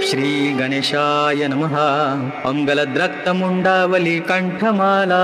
श्री गणेशाय नमः। अंगलद्रक्तमुंडावली कंठमाला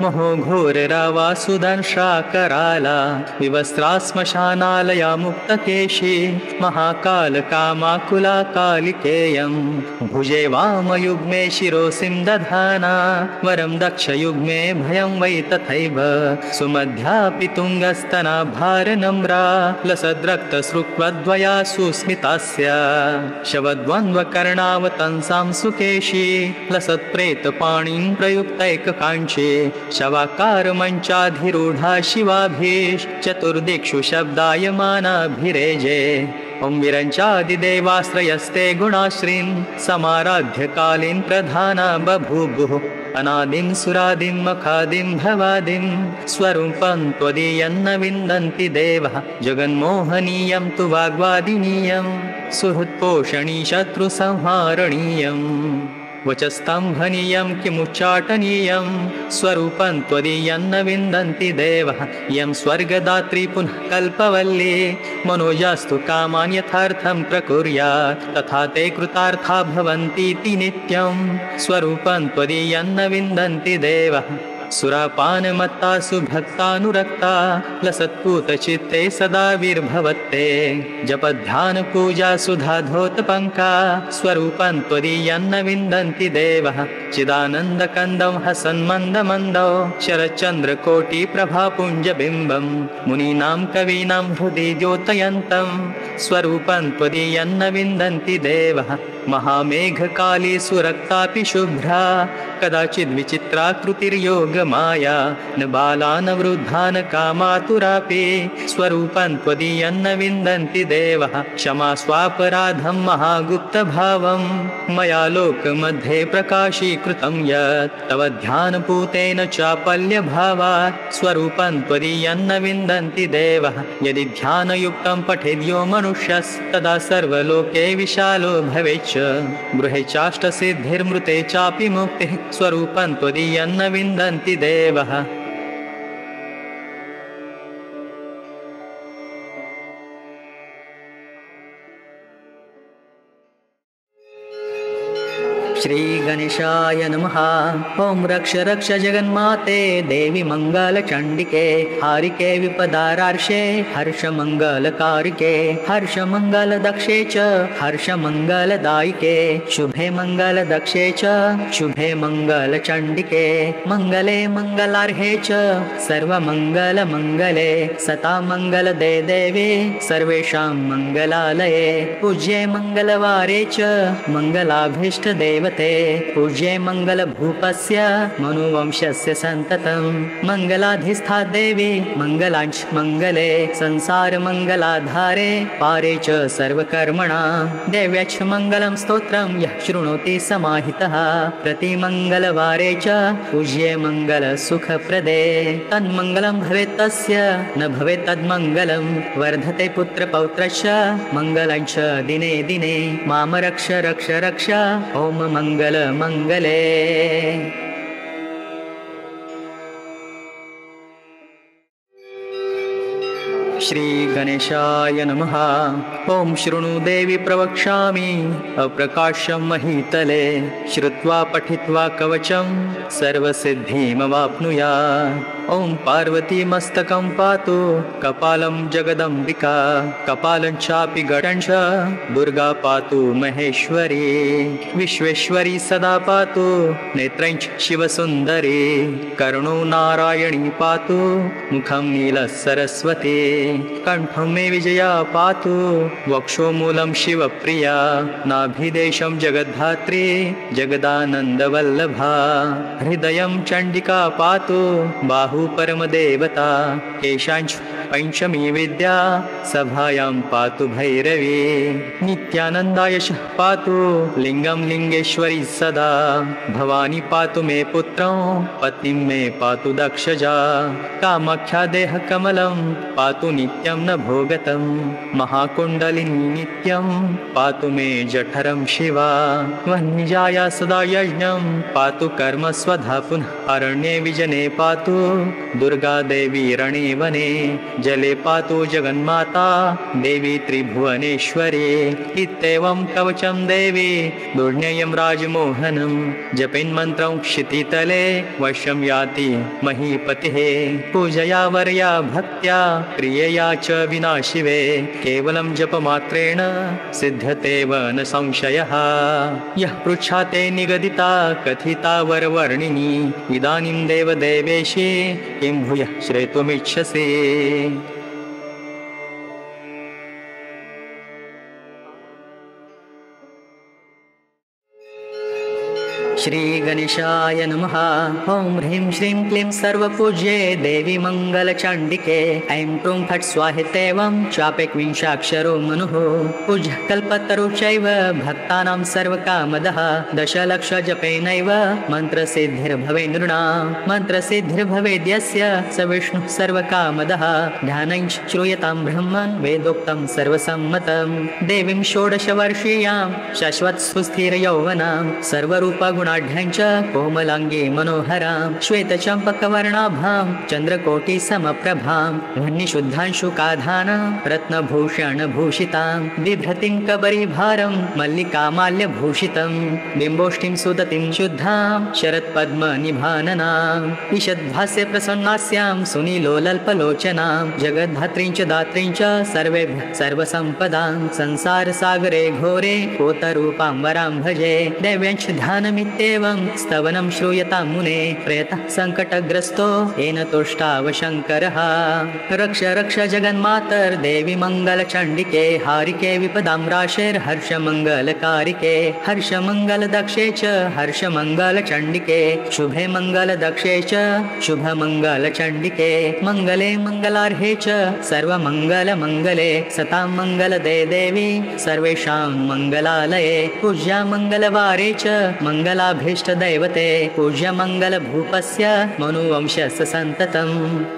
महोघोररावासुदंशाकराला विवस्त्रा श्मशानालया मुक्तकेशी महाकालकामाकुला कालिकेयं भुजे वामयुग्मे शिरोसिं दधाना वरं दक्षयुग्मे भयं वै तथैव सुमध्यापि तुङ्गस्तना भारनम्रा लसद्रक्तसृक्वद्वया सुस्मितास्य शवद्वन्द्वकर्णावतंसां सुकेशी लसत्प्रेतपाणिं प्रयुक्तैककाञ्चे शवाकारमञ्चाधिरूढा शिवाभिश्चतुर्दिक्षु शब्दायमानाभिरेजे ॐ विरञ्चादिदेवाश्रयस्ते गुणाश्रीन् समाराध्यकालीन् प्रधाना बभूवुः अनादिं सुरादिं मखादिं भवादिं स्वरूपं त्वदीयन्न विन्दन्ति देवः जगन्मोहनीयं तु वाग्वादिनीयं सुहृत्पोषणी शत्रुसंहारणीयं वचस्तम्भनीयं किमुच्चाटनीयं स्वरूपं त्वदीयन्न विन्दन्ति देवः यं स्वर्गदात्री पुनः कल्पवल्ली मनोजास्तु कामान् यथार्थं प्रकुर्यात् तथा ते कृतार्था भवन्तीति नित्यं स्वरूपं त्वदीयन्न विन्दन्ति देवः सुरापानमत्तासु भक्तानुरक्ता लसत्पूतचित्ते सदा विर्भवत्ते जपध्यानपूजा सुधाधोतपङ्का स्वरूपं त्वदीयन्न विन्दन्ति देवः चिदानन्दकन्दं हसन्मन्दमन्दौ शरच्चन्द्रकोटिप्रभापुञ्जबिम्बं मुनीनां कवीनां हृदि द्योतयन्तं स्वरूपं त्वदीयन्न विन्दन्ति देवः महामेघकाली सुरक्तापि शुभ्रा कदाचिद् विचित्राकृतिर्योगमाया न बाला न वृद्धा न कामातुरापि स्वरूपं त्वदीयन्न विन्दन्ति देवः क्षमा स्वापराधं महागुप्तभावं मया लोकमध्ये प्रकाशीकृतं यत् तव ध्यानपूतेन चापल्यभावात् स्वरूपं त्वदीयन्न विन्दन्ति देवः यदि ध्यानयुक्तं पठेद्यो मनुष्यस्तदा सर्वलोके विशालो भवेच्च गृहे चाष्टसिद्धिर्मृते चापि मुक्तिः स्वरूपं त्वदीयन्न विन्दन्ति देवः श्री गणेशाय नमः। ॐ रक्ष रक्ष जगन्माते देवी मंगलचंडिके हारिके विपदारार्षे हर्षमंगलकारिके हर्षमंगलदक्षे च हर्षमंगलदायिके शुभे मंगलदक्षे च शुभे मंगलचंडिके मंगले मंगलार्हे च सर्वमंगलमंगले सता मंगलदे देवी सर्वेषां मंगलालये पूज्ये मंगलवारे च मंगलाभीष्टदेव पूज्ये मंगलभूपस्य मनुवंशस्य सन्ततं मंगलाधिष्ठा देवी मंगलांश मंगले संसार मंगलाधारे पारे च सर्वकर्मणा देव्याच्छ मंगलं स्तोत्रं यः शृणोति समाहितः प्रतिमंगलवारे च पूज्ये मंगलसुखप्रदे तन्मंगलं भवेत् तस्य न भवेत् तद्मंगलं वर्धते पुत्रपौत्रश्च मंगलांश दिने दिने माम रक्ष रक्ष रक्ष ओम मंगल मंगले। श्री गणेशाय नमः। ॐ शृणु देवी प्रवक्ष्यामि अप्रकाशं महीतले श्रुत्वा पठित्वा कवचं सर्वसिद्धिमवाप्नुयात्। ॐ पार्वती मस्तकं पातु कपालं जगदम्बिका कपालं चापि गणं च दुर्गा पातु महेश्वरी विश्वेश्वरी सदा पातु नेत्रं च शिवसुन्दरी कर्णो नारायणी पातु मुखं नीलसरस्वती कंठं मे विजया पातु वक्षोमूलं शिवप्रिया नाभिदेशं जगद्धात्री जगदानन्दवल्लभा हृदयं चण्डिका पातु बाहु परमदेवता केशांच पंचमी विद्या सभायां पातु भैरवी नित्यानन्दाय पातु लिंगं लिंगेश्वरी सदा भवानी पातु मे पुत्रं पतिं मे पातु दक्षजा कामाख्या देह कमलं पातु नित्यं न भोगतं महाकुण्डलिनी नित्यं पातु मे जठरं शिवा वह्निजाया सदा यज्ञं पातु कर्म स्वधा पुनः अरण्ये विजने पातु दुर्गा देवी रणे वने जले पातु जगन्माता देवी त्रिभुवनेश्वरी इत्येवं कवचं देवी दुर्ज्ञेयं राजमोहनं जपेन्मन्त्रं क्षितितले वशं याति महीपतिः पूजया वर्या भक्त्या क्रियया च विना शिवे केवलं जपमात्रेण सिद्ध्यतेव न संशयः यः पृच्छाते निगदिता कथिता वरवर्णिनी इदानीं देवदेवेशे किं भूयः श्रोतुमिच्छसि श्री गणेशाय नमः। ॐ ह्रीं श्रीं क्लीं सर्वपूज्ये देवी मङ्गलचण्डिके ऐं क्रूं फट् स्वाहेतेवं चापेक्विंशाक्षरो मनुः पूज्य कल्पतरुश्चैव भक्तानां सर्वकामदः दशलक्षजपेनैव मन्त्रसिद्धिर्भवे नृणां मन्त्रसिद्धिर्भवेद्यस्य स विष्णुः सर्वकामदः ध्यानञ्च श्रूयतां ब्रह्मन् वेदोक्तं सर्वसम्मतं देवीं षोडशवर्षीयां शाश्वतसुस्थिरयौवनां सर्वरूपगुणाढ्यां च कोमलाङ्गी मनोहरां श्वेतचम्पकवर्णाभां चन्द्रकोटिसमप्रभां वह्निशुद्धांशुकाधानां रत्नभूषणभूषितां बिभ्रतिं कबरीभारं मल्लिकामाल्यभूषितं बिम्बोष्ठीं सुदतिं शुद्धां शरत्पद्मनिभाननां ईषद्भास्य प्रसन्नास्यां सुनीलोलल्पलोचनां जगद्धात्रीं च दात्रीं च सर्वेभ्यः सर्वसम्पदां संसारसागरे घोरे कोतरूपां वरां भजे देव्यञ्च ध्यानमित्येवं स्तवनं श्रूयतां मुने प्रयतः सङ्कटग्रस्तो येन तुष्टाव शङ्करः रक्ष रक्ष जगन्मातर्देवी मङ्गलचण्डिके हारिके विपदां राशेर्हर्षमङ्गलकारिके हर्षमङ्गलदक्षे च हर्षमङ्गलचण्डिके शुभे मङ्गलदक्षे च शुभमङ्गलचण्डिके मङ्गले मङ्गलार्हे च सर्वमङ्गलमङ्गले सतां मङ्गलदे देवी सर्वेषां मङ्गलालये पूज्या मङ्गलवारे च मङ्गलाभीष्टदैवते पूज्यमङ्गलभूपस्य मनुवंशस्य सन्ततम्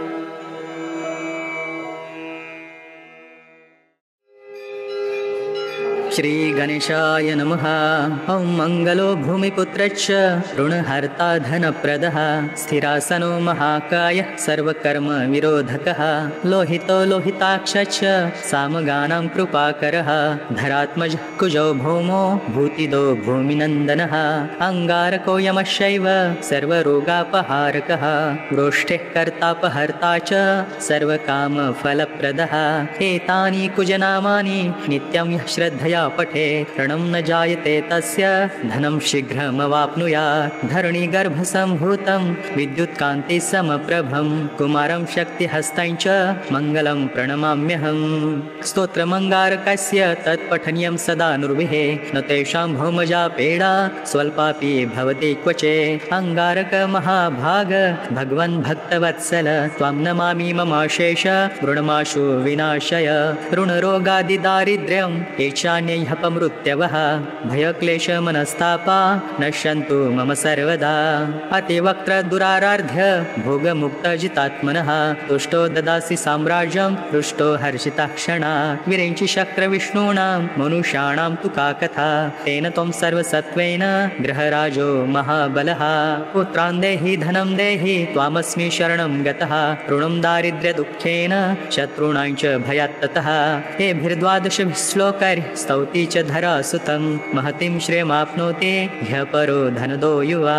श्री गणेशाय नमः। ॐ मङ्गलो भूमिपुत्रश्च ऋणहर्ता धनप्रदः स्थिरासनो महाकायः सर्वकर्मविरोधकः लोहितो लोहिताक्षश्च सामगानां कृपाकरः धरात्मजः कुजो भौमो भूतिदो भूमिनन्दनः अङ्गारको यमश्चैव सर्वरोगापहारकः गोष्ठेः कर्तापहर्ता च सर्वकामफलप्रदः एतानि कुजनामानि नित्यं यः श्रद्धया पठे ऋणं न जायते तस्य धनं शीघ्रमवाप्नुयात् धरणिगर्भसम्भूतं विद्युत्कान्तिसमप्रभं कुमारं शक्तिहस्तं च मङ्गलं प्रणमाम्यहम् स्तोत्रमङ्गारकस्य तत्पठनीयं सदा नुर्विः न तेषां भौमजा पीडा स्वल्पापि भवति क्वचे अङ्गारक महाभाग भगवन् भक्तवत्सल त्वां नमामि ममाशेष ऋणमाशु विनाशय ऋणरोगादिदारिद्र्यं ह्यपमृत्यवः भयक्लेशमनस्तापा नश्यन्तु मम सर्वदा अतिवक्त्रदुराराध्य भोगमुक्तजितात्मनः तुष्टो ददासि साम्राज्यं हृष्टो हर्षिताक्षणात् विरिञ्चि शक्रविष्णूणां मनुष्याणां तु का कथा तेन त्वं सर्वसत्त्वेन गृहराजो महाबलः पुत्रान् देहि धनं देहि त्वामस्मि शरणं गतः ऋणं दारिद्र्यदुःखेन शत्रूणां च भयात्ततः एभिर्द्वादशभिः श्लोकैः स्तौति च धरासुतं महतीं श्रेयमाप्नोति ह्यपरो धनदो युवा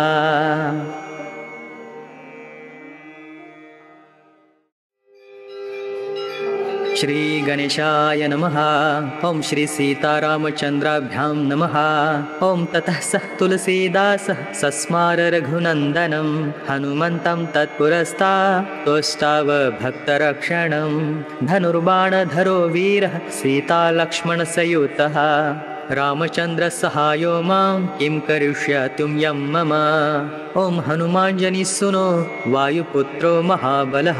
श्री गणेशाय नमः। ॐ श्री सीतारामचन्द्राभ्यां नमः। ॐ ततः सः तुलसीदासः सस्मार रघुनन्दनं हनुमन्तं तत्पुरस्तात् तुष्टाव भक्तरक्षणं धनुर्बाणधरो वीरः सीतालक्ष्मणसयुतः रामचन्द्रसहायो मां किं करिष्यतुं यं मम ॐ हनुमाञ्जनिस्सुनो वायुपुत्रो महाबलः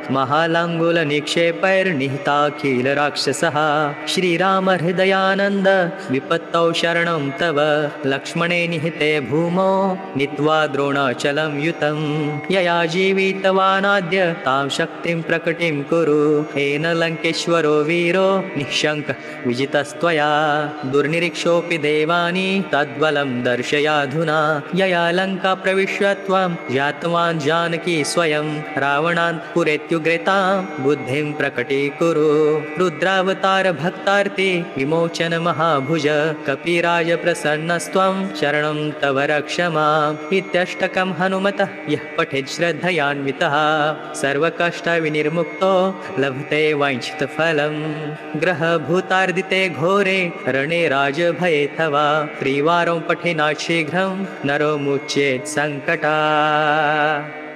महालाङ्गुलनिक्षेपैर्निहिताखिलराक्षसः श्रीरामहृदयानन्द विपत्तौ शरणं तव लक्ष्मणे निहिते भूमौ नीत्वा द्रोणाचलं युतं यया जीवितवानाद्य तां शक्तिं प्रकटिं कुरु येन लङ्केश्वरो वीरो निःशङ्कः विजितस्त्वया दुर्नि निरीक्षोऽपि देवानि तद्बलं दर्शयाधुना यया लङ्का प्रविश्य त्वं ज्ञातवान् जानकी स्वयं रावणान्तपुरेत्युग्रतां बुद्धिं प्रकटीकुरु रुद्रावतार भक्तार्ति विमोचन महाभुज कपिराज प्रसन्नस्त्वं शरणं तव रक्ष माम् इत्यष्टकं हनुमतः यः पठेत् श्रद्धयान्वितः सर्वकष्टविनिर्मुक्तो लभते वाञ्छितफलम् ग्रहभूतार्दिते घोरे रणे राजभयेऽथवा त्रिवारं पठेनात् शीघ्रं नरो मुच्येत् सङ्कटात्।